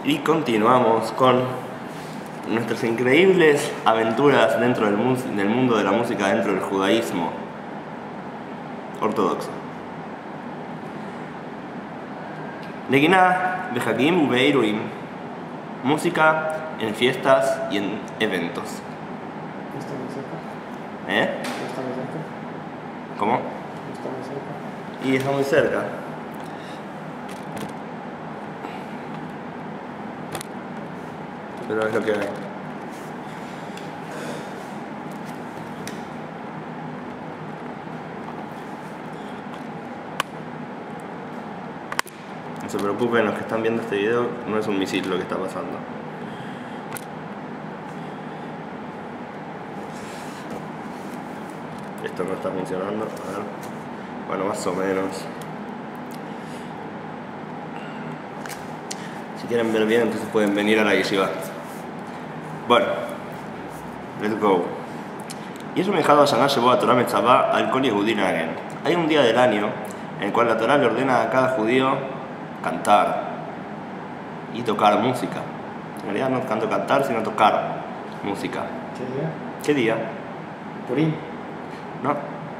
Y continuamos con nuestras increíbles aventuras dentro del mundo de la música dentro del judaísmo ortodoxo. Neguiná behakim ubeiruim, música en fiestas y en eventos. ¿Está muy cerca? ¿Está muy cerca? ¿Cómo? ¿Está muy cerca? Y está muy cerca. Pero es lo que hay. No se preocupen los que están viendo este video, no es un misil lo que está pasando. Esto no está funcionando, a ver. Bueno, más o menos. Si quieren ver bien, entonces pueden venir a la yeshiva. Bueno, let's go. Y eso me dejado a Shana llevó a Torah Metzabá al Kol Yehudí Nagen. Hay un día del año en el cual la Torah le ordena a cada judío cantar y tocar música. En realidad no tanto cantar, sino tocar música. ¿Qué día? ¿Qué día? Purim. No.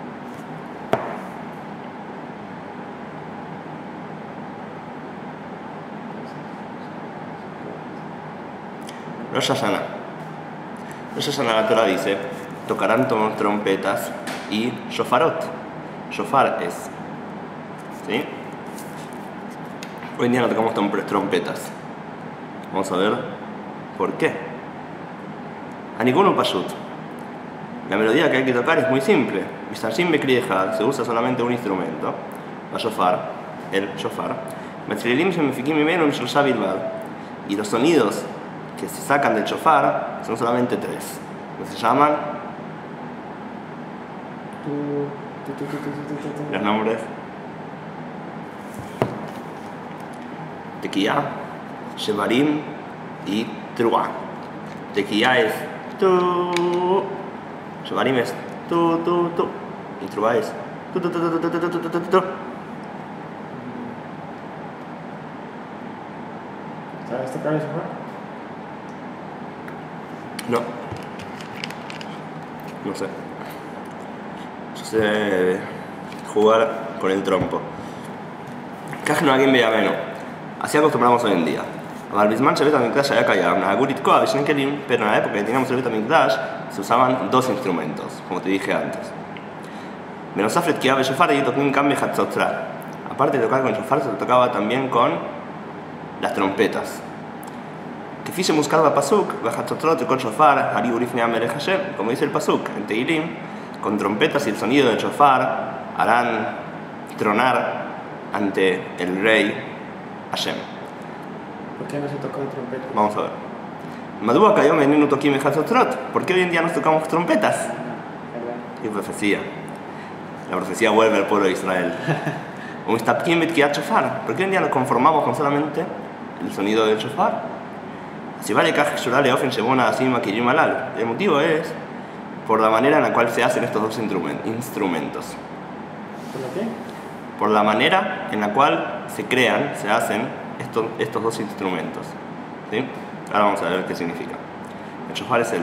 Rosh Hashanah. Rosh Hashanah, la Torah dice, tocarán trompetas y shofarot. Shofar es, ¿sí? Hoy en día no tocamos trompetas. Vamos a ver por qué. A ninguno pashut. La melodía que hay que tocar es muy simple. Mishtarshim bekli echad, se usa solamente un instrumento, la shofar, el shofar. Metzlilim shemefikim mimenu mishlosha bilvad. Y los sonidos que se sacan del shofar son solamente tres. Se llaman los nombres Tequía, Shevarim y Truá. Tequía es tu, Shevarim es tu, y Truá es tu. ¿Sabes tocar el shofar? No. No sé. Yo sé jugar con el trompo. Kaj no alguien vea menos. Así acostumbramos hoy en día. Al Bisman Shevet HaMikdash había callado una Agurit Koa Bishnen Kelim, pero en la época que teníamos el Bet HaMikdash se usaban dos instrumentos, como te dije antes. Menosaf Letkiah Beshofar y Tokim Kam Behatzotra. Aparte de tocar con shofar, se tocaba también con las trompetas. Que fiche buscar la pasuk, Behatzotrot con shofar, Hari Urifnei Amelech Hashem, como dice el pasuk en Teilim, con trompetas y el sonido del shofar harán tronar ante el rey Hashem. ¿Por qué no se toca la trompeta? Vamos a ver. Madúa cayó menino toquim Behatzotrot. ¿Por qué hoy en día nos tocamos trompetas? ¿Verdad? Y profecía. La profecía vuelve al pueblo de Israel. ¿Por qué hoy en día nos conformamos con solamente el sonido del shofar? Si vale le ofen shebona así maquirim alal. El motivo es por la manera en la cual se hacen estos dos instrumentos. ¿Por lo qué? Por la manera en la cual se crean, se hacen estos dos instrumentos. ¿Sí? Ahora vamos a ver qué significa. El shofar es el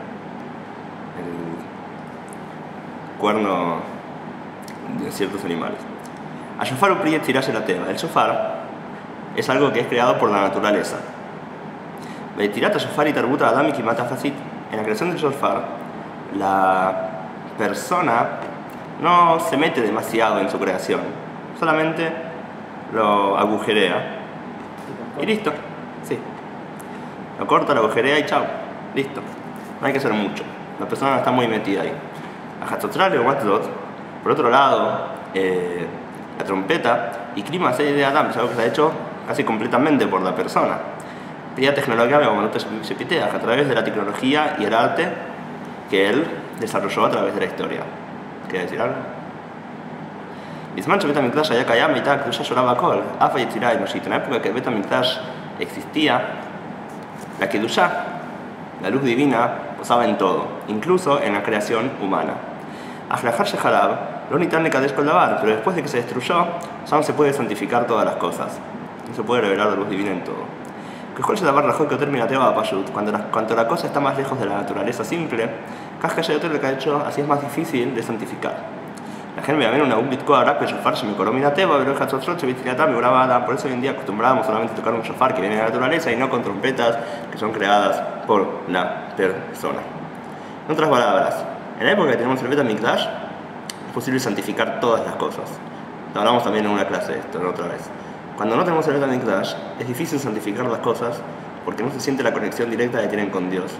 cuerno de ciertos animales. A shofar upriye tirase la teba. El shofar es algo que es creado por la naturaleza. Tirata shofar y tarbuta adam y kimata facit. En la creación del shofar, la persona no se mete demasiado en su creación, solamente lo agujerea y listo. Sí. Lo corta, lo agujerea y chao. Listo. No hay que hacer mucho. La persona no está muy metida ahí. A Hatzotzral o Watzot, por otro lado, la trompeta y clima de Adam es algo que se ha hecho casi completamente por la persona. Pilla tecnología se pitea a través de la tecnología y el arte que él desarrolló a través de la historia. ¿Quiere decir algo? Bisman Shevet HaMikdash había callado y tal, Kedusha lloraba Kol, Afa Yetzirah Enoshit. En la época que el Bet HaMikdash existía, la Kedusha, la luz divina, posaba en todo, incluso en la creación humana. Aflahar Sheharab, lo nitan le Kadesh Kol Davar, pero después de que se destruyó, ya no se puede santificar todas las cosas. No se puede revelar la luz divina en todo. ככל שדבר רחוק יותר מן הטבע הפשוט, cuanto la cosa está más lejos de la naturaleza simple, כך קשה יותר לקדשו, así es más difícil de santificar. לכן בימינו נהוג לתקוע רק בשופר שמקורו מן הטבע ולא חצוצרות שבתחילתם מעורב האדם. Por eso hoy en día acostumbrábamos solamente a tocar un shofar que viene de la naturaleza y no con trompetas que son creadas por la persona. En otras palabras, en la época que tenemos el Bet HaMikdash es posible santificar todas las cosas. Hablamos también en una clase de esto, otra vez. Cuando no tenemos el Bet HaMikdash es difícil santificar las cosas porque no se siente la conexión directa que tienen con Dios.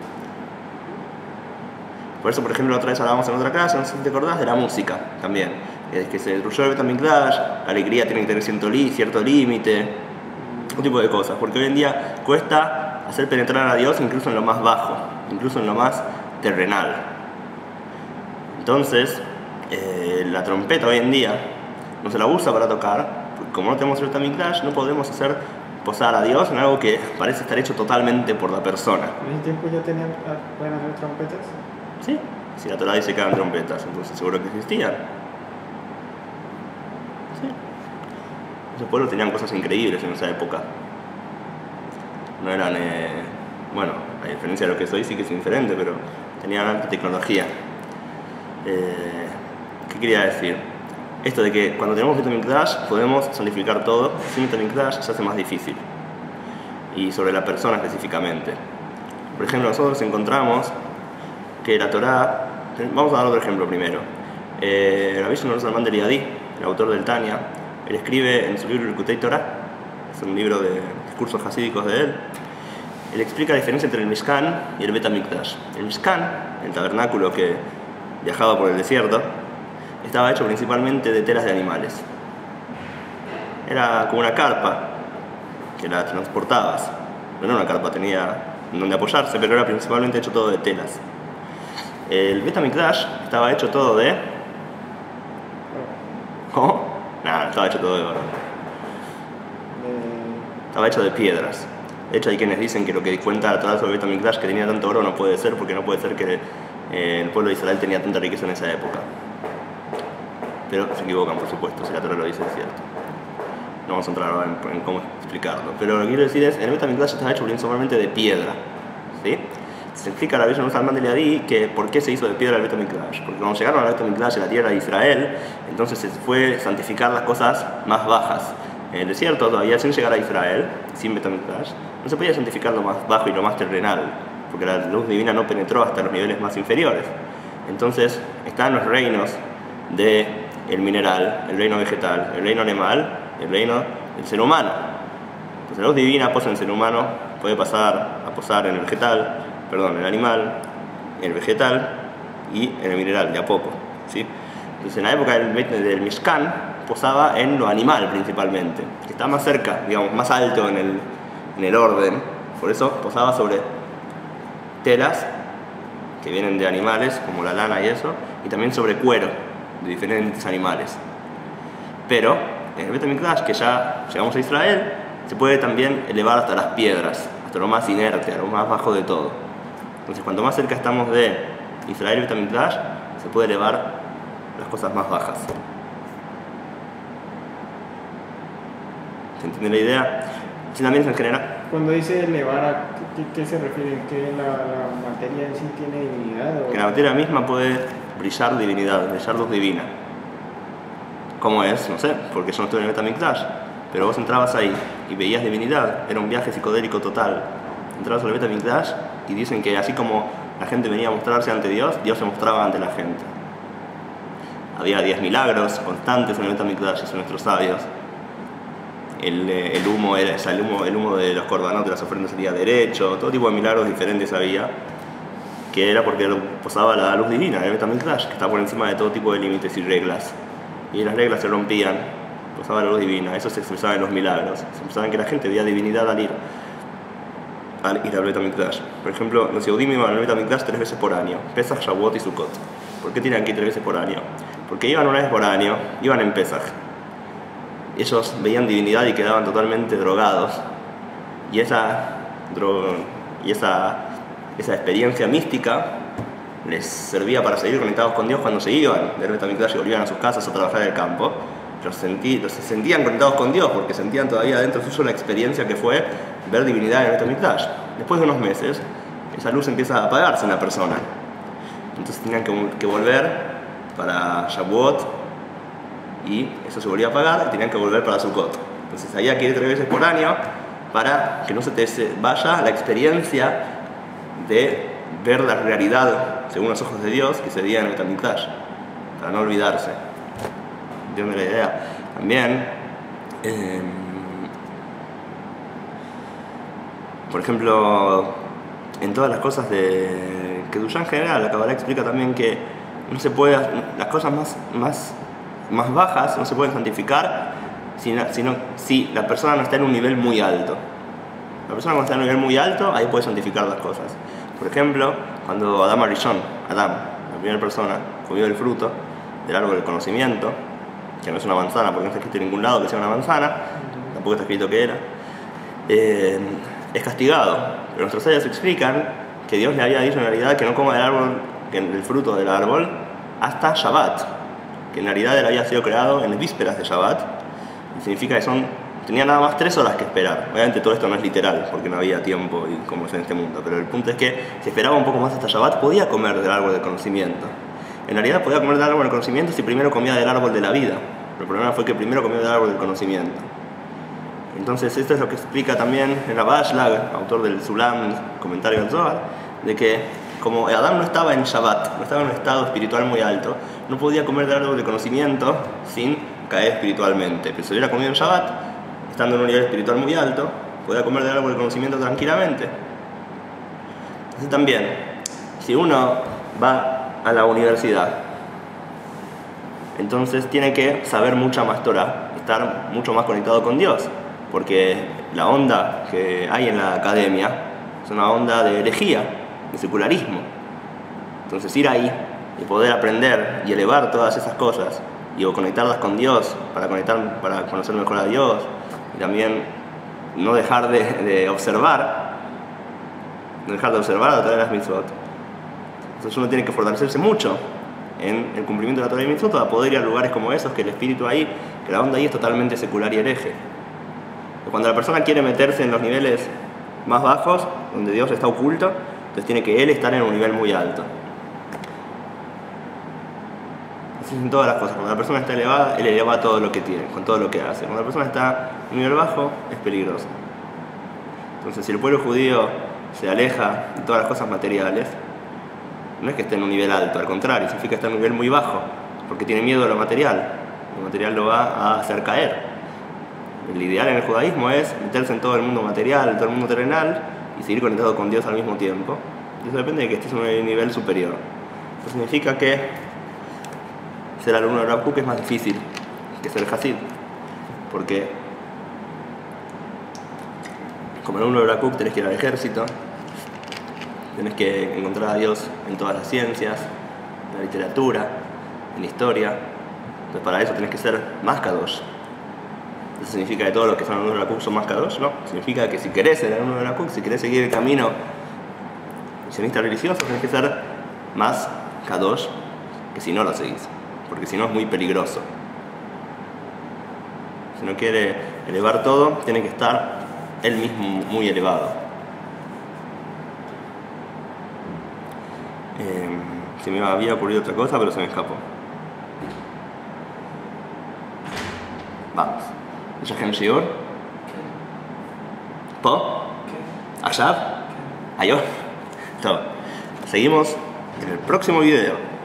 Por eso, por ejemplo, la otra vez hablábamos en otra clase, no sé si te acordás, de la música también. Es que se destruyó el Bet HaMikdash, la alegría tiene que tener cierto límite, un tipo de cosas. Porque hoy en día cuesta hacer penetrar a Dios incluso en lo más bajo, incluso en lo más terrenal. Entonces, la trompeta hoy en día no se la usa para tocar, porque como no tenemos el Bet HaMikdash, no podemos hacer posar a Dios en algo que parece estar hecho totalmente por la persona. ¿En ese tiempo ya pueden hacer trompetas? Sí, si la Torá dice que eran trompetas, entonces seguro que existían. Sí. Esos pueblos tenían cosas increíbles en esa época. No eran, bueno, a diferencia de lo que es hoy sí que es diferente, pero tenían alta tecnología. ¿Qué quería decir? Esto de que cuando tenemos Bet HaMikdash podemos santificar todo, sin Bet HaMikdash se hace más difícil. Y sobre la persona específicamente. Por ejemplo, nosotros encontramos que la Torá, vamos a dar otro ejemplo primero. Rabbi Shimon Zalman de Liadi, el autor del Tania, él escribe en su libro Likutei Torah, es un libro de discursos hasídicos de él. Él explica la diferencia entre el Mishkan y el Bet HaMikdash. El Mishkan, el tabernáculo que viajaba por el desierto, estaba hecho principalmente de telas de animales. Era como una carpa que la transportabas. No era una carpa, tenía donde apoyarse, pero era principalmente hecho todo de telas. El Bet HaMikdash estaba hecho todo de... ¿Cómo? Nada, estaba hecho todo de oro. Estaba hecho de piedras. De hecho, hay quienes dicen que lo que cuenta la Torá sobre el Bet HaMikdash, que tenía tanto oro, no puede ser, porque no puede ser que el pueblo de Israel tenía tanta riqueza en esa época. Pero se equivocan, por supuesto, si la Torá lo dice es cierto. No vamos a entrar ahora en cómo explicarlo. Pero lo que quiero decir es, el Bet HaMikdash estaba hecho principalmente de piedra. ¿Sí? Se explica a Rabbi Shimon Zalman de Liadi que por qué se hizo de piedra el Bet HaMikdash. Porque cuando llegaron al Bet HaMikdash en la tierra de Israel, entonces se fue santificar las cosas más bajas. En el desierto, todavía sin llegar a Israel, sin Bet HaMikdash, no se podía santificar lo más bajo y lo más terrenal, porque la luz divina no penetró hasta los niveles más inferiores. Entonces, están los reinos del mineral, el reino vegetal, el reino animal, el reino del ser humano. Entonces, la luz divina posa en el ser humano, puede pasar a posar en el vegetal, en el animal, en el vegetal y en el mineral, de a poco, ¿sí? Entonces, en la época del Mishkan, posaba en lo animal principalmente, que está más cerca, digamos, más alto en el orden. Por eso posaba sobre telas que vienen de animales, como la lana y eso, y también sobre cuero de diferentes animales. Pero en el Bet HaMikdash, que ya llegamos a Israel, se puede también elevar hasta las piedras, hasta lo más inerte, a lo más bajo de todo. Entonces, cuanto más cerca estamos de Israel y Bet HaMikdash, se puede elevar las cosas más bajas. ¿Se entiende la idea? Sí, también en general. Cuando dice elevar, ¿a qué se refiere? ¿Que la materia en sí tiene divinidad? ¿O? Que la materia misma puede brillar divinidad, brillar luz divina. ¿Cómo es? No sé, porque yo no estoy en el Bet HaMikdash. Pero vos entrabas ahí y veías divinidad, era un viaje psicodélico total. Entrabas al Bet HaMikdash y dicen que así como la gente venía a mostrarse ante Dios, Dios se mostraba ante la gente. Había 10 milagros constantes en el Bet HaMikdash, dicen nuestros sabios. El humo de los corbanos de las ofrendas salía derecho, todo tipo de milagros diferentes había, que era porque posaba la luz divina, el Bet HaMikdash, que está por encima de todo tipo de límites y reglas. Y las reglas se rompían, posaba la luz divina, eso se expresaba en los milagros. Se expresaba en que la gente veía divinidad al ir al Bet HaMikdash. Por ejemplo, los Yehudim iban al Bet HaMikdash 3 veces por año, Pesach, Shavuot y Sukkot. ¿Por qué tienen que ir 3 veces por año? Porque iban una vez por año, iban en Pesach. Ellos veían divinidad y quedaban totalmente drogados. Y esa experiencia mística les servía para seguir conectados con Dios cuando se iban del Bet HaMikdash y volvían a sus casas a trabajar en el campo. se sentían conectados con Dios porque sentían todavía dentro suyo la experiencia que fue ver divinidad en el Beit HaMikdash. Después de unos meses, esa luz empieza a apagarse en la persona. Entonces tenían que volver para Shavuot y eso se volvía a apagar y tenían que volver para Sukkot. Entonces había que ir 3 veces por año para que no se te vaya la experiencia de ver la realidad según los ojos de Dios que se veía en el Beit HaMikdash, para no olvidarse. ¿Entienden la idea? También, por ejemplo, en todas las cosas de Kedusha en general, la Kabbalah explica también que no se puede, las cosas más bajas no se pueden santificar si la persona no está en un nivel muy alto. La persona cuando está en un nivel muy alto, ahí puede santificar las cosas. Por ejemplo, cuando Adam Arishon, la primera persona, comió el fruto del árbol del conocimiento, que no es una manzana porque no está escrito en ningún lado que sea una manzana, tampoco está escrito que era, es castigado. Pero nuestros sabios explican que Dios le había dicho en realidad que no coma del fruto del árbol hasta Shabbat, que en realidad él había sido creado en las vísperas de Shabbat, y significa que tenía nada más 3 horas que esperar. Obviamente todo esto no es literal porque no había tiempo y como es en este mundo, pero el punto es que si esperaba un poco más hasta Shabbat podía comer del árbol del conocimiento. En realidad podía comer del árbol del conocimiento si primero comía del árbol de la vida. Pero el problema fue que primero comió del árbol del conocimiento. Entonces esto es lo que explica también el Rabbi Ashlag, autor del Sulam, comentario del Zohar, de que como Adán no estaba en Shabbat, no estaba en un estado espiritual muy alto, no podía comer del árbol del conocimiento sin caer espiritualmente. Pero si hubiera comido en Shabbat, estando en un nivel espiritual muy alto, podía comer del árbol del conocimiento tranquilamente. Entonces también, si uno va a la universidad, entonces tiene que saber mucha más Torah, estar mucho más conectado con Dios, porque la onda que hay en la academia es una onda de herejía, de secularismo. Entonces ir ahí y poder aprender y elevar todas esas cosas y conectarlas con Dios para conocer mejor a Dios, y también no dejar de observar a través de las mitzvot. Entonces uno tiene que fortalecerse mucho en el cumplimiento de la Torah y mitzvot para poder ir a lugares como esos, que el espíritu ahí, que la onda ahí es totalmente secular y hereje. Cuando la persona quiere meterse en los niveles más bajos, donde Dios está oculto, entonces tiene que él estar en un nivel muy alto. Así es en todas las cosas. Cuando la persona está elevada, él eleva todo lo que tiene, con todo lo que hace. Cuando la persona está en un nivel bajo, es peligroso. Entonces, si el pueblo judío se aleja de todas las cosas materiales, no es que esté en un nivel alto, al contrario, significa que está en un nivel muy bajo, porque tiene miedo a lo material. Lo material lo va a hacer caer. El ideal en el judaísmo es meterse en todo el mundo material, en todo el mundo terrenal, y seguir conectado con Dios al mismo tiempo. Y eso depende de que estés en un nivel superior. Eso significa que ser alumno de Rav Kook es más difícil que ser Hasid, porque como alumno de Rav Kook tenés que ir al ejército, tenés que encontrar a Dios en todas las ciencias, en la literatura, en la historia. Entonces para eso tenés que ser más kadosh. ¿Eso significa que todos los que son alumnos de Rav Kook son más kadosh? No, significa que si querés ser alumno de Rav Kook, si querés seguir el camino misionista religioso, tenés que ser más kadosh que si no lo seguís, porque si no es muy peligroso. Si no quiere elevar todo, tiene que estar él mismo muy elevado. Se me había ocurrido otra cosa, pero se me escapó. Vamos. יש לכם שיעור? פה? עכשיו? היום? טוב, seguimos en el próximo video.